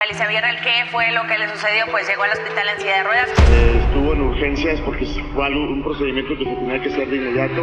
Alicia Villarreal, ¿qué fue lo que le sucedió? Pues llegó al hospital en silla de ruedas. Estuvo en urgencias porque fue un procedimiento que se tenía que hacer de inmediato.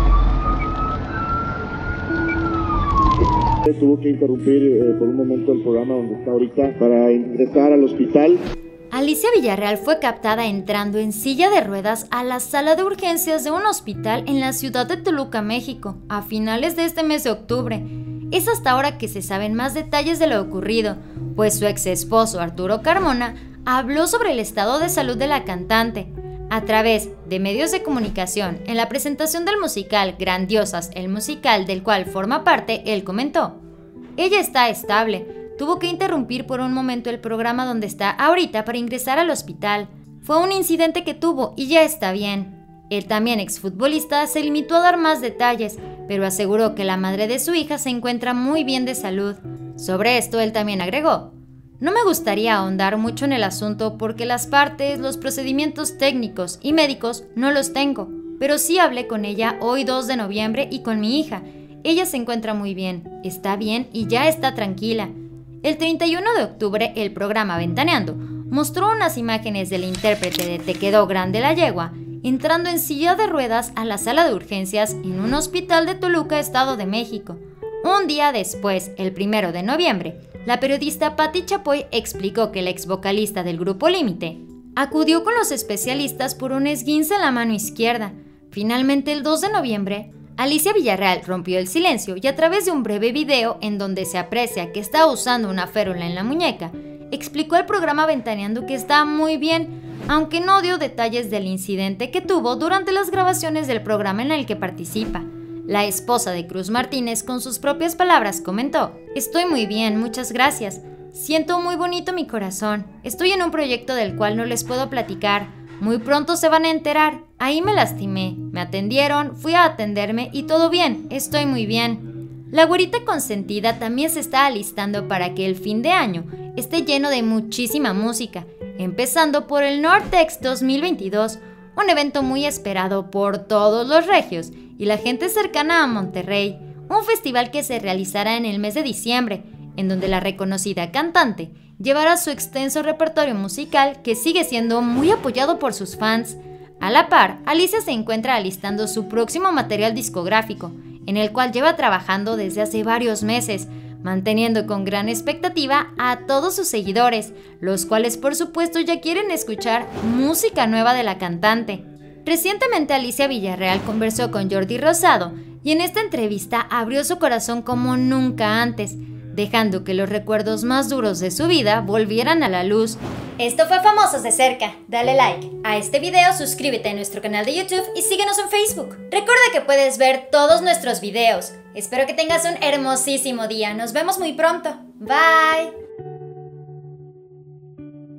Tuvo que interrumpir por un momento el programa donde está ahorita para ingresar al hospital. Alicia Villarreal fue captada entrando en silla de ruedas a la sala de urgencias de un hospital en la ciudad de Toluca, México, a finales de este mes de octubre. Es hasta ahora que se saben más detalles de lo ocurrido, pues su ex esposo Arturo Carmona habló sobre el estado de salud de la cantante. A través de medios de comunicación, en la presentación del musical Grandiosas, el musical del cual forma parte, él comentó: ella está estable, tuvo que interrumpir por un momento el programa donde está ahorita para ingresar al hospital. Fue un incidente que tuvo y ya está bien. El también exfutbolista se limitó a dar más detalles, pero aseguró que la madre de su hija se encuentra muy bien de salud. Sobre esto, él también agregó: no me gustaría ahondar mucho en el asunto porque las partes, los procedimientos técnicos y médicos no los tengo, pero sí hablé con ella hoy 2 de noviembre y con mi hija. Ella se encuentra muy bien, está bien y ya está tranquila. El 31 de octubre, el programa Ventaneando mostró unas imágenes del intérprete de Te quedó grande la yegua entrando en silla de ruedas a la sala de urgencias en un hospital de Toluca, Estado de México. Un día después, el 1 de noviembre, la periodista Patti Chapoy explicó que el ex vocalista del grupo Límite acudió con los especialistas por un esguince en la mano izquierda. Finalmente, el 2 de noviembre, Alicia Villarreal rompió el silencio y a través de un breve video en donde se aprecia que está usando una férula en la muñeca, explicó al programa Ventaneando que está muy bien, aunque no dio detalles del incidente que tuvo durante las grabaciones del programa en el que participa. La esposa de Cruz Martínez, con sus propias palabras, comentó: estoy muy bien, muchas gracias. Siento muy bonito mi corazón. Estoy en un proyecto del cual no les puedo platicar. Muy pronto se van a enterar. Ahí me lastimé, me atendieron, fui a atenderme y todo bien, estoy muy bien. La güerita consentida también se está alistando para que el fin de año esté lleno de muchísima música, empezando por el Nortex 2022, un evento muy esperado por todos los regios y la gente cercana a Monterrey, un festival que se realizará en el mes de diciembre, en donde la reconocida cantante llevará su extenso repertorio musical que sigue siendo muy apoyado por sus fans. A la par, Alicia se encuentra alistando su próximo material discográfico, en el cual lleva trabajando desde hace varios meses, manteniendo con gran expectativa a todos sus seguidores, los cuales por supuesto ya quieren escuchar música nueva de la cantante. Recientemente Alicia Villarreal conversó con Jordi Rosado y en esta entrevista abrió su corazón como nunca antes, dejando que los recuerdos más duros de su vida volvieran a la luz. Esto fue Famosos de Cerca. Dale like a este video, suscríbete a nuestro canal de YouTube y síguenos en Facebook. Recuerda que puedes ver todos nuestros videos. Espero que tengas un hermosísimo día. Nos vemos muy pronto. Bye.